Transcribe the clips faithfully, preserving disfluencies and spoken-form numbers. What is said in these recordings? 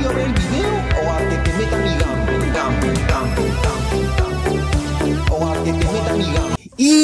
a ver el video o a que te meta mi gambo, gambo, gambo, gambo, gambo, o a que te meta mi gambo.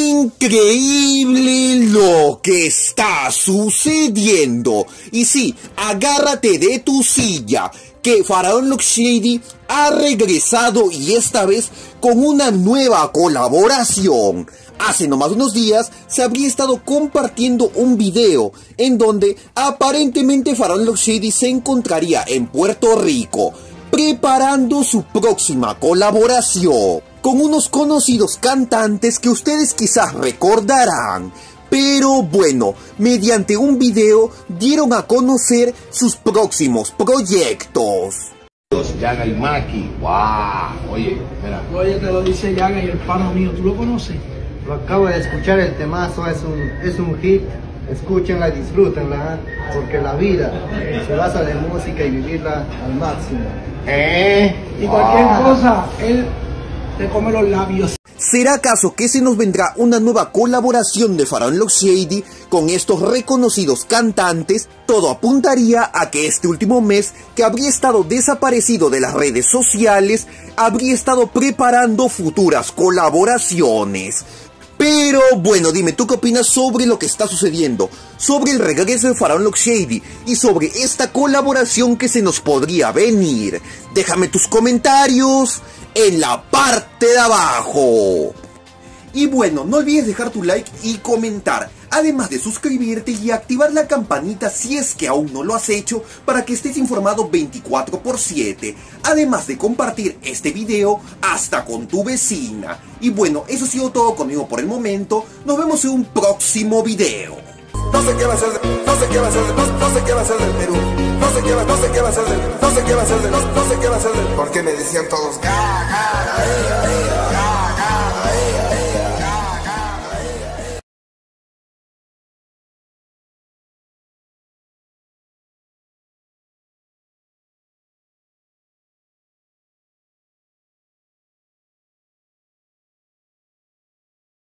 Increíble lo que está sucediendo. Y sí, agárrate de tu silla, que Faraón Lux Shady ha regresado y esta vez con una nueva colaboración. Hace nomás unos días se habría estado compartiendo un video en donde aparentemente Faraón Lux Shady se encontraría en Puerto Rico preparando su próxima colaboración con unos conocidos cantantes que ustedes quizás recordarán. Pero bueno, mediante un video dieron a conocer sus próximos proyectos. Yaga y Maki, wow, oye, mira. Oye, te lo dice Yaga y el pana mío, ¿tú lo conoces? Lo acabo de escuchar, el temazo es un, es un hit. Escúchenla y disfrútenla, porque la vida se basa de música y vivirla al máximo. ¿Eh? Y cualquier ah. cosa, él te come los labios. ¿Será acaso que se nos vendrá una nueva colaboración de Faraón Lux Shady con estos reconocidos cantantes? Todo apuntaría a que este último mes, que habría estado desaparecido de las redes sociales, habría estado preparando futuras colaboraciones. Pero bueno, dime, ¿tú qué opinas sobre lo que está sucediendo? Sobre el regreso de Faraón Lux Shady y sobre esta colaboración que se nos podría venir. Déjame tus comentarios en la parte de abajo. Y bueno, no olvides dejar tu like y comentar, además de suscribirte y activar la campanita si es que aún no lo has hecho, para que estés informado veinticuatro por siete, además de compartir este video hasta con tu vecina. Y bueno, eso ha sido todo conmigo por el momento, nos vemos en un próximo video. No sé qué va a ser, de, no sé qué va a ser, de, no, no sé qué va a ser del Perú, no sé qué va, no sé qué va a ser del, no sé qué va a ser del, no, no sé qué va a ser del, porque me decían todos, ah, ah, ah, ah, ah.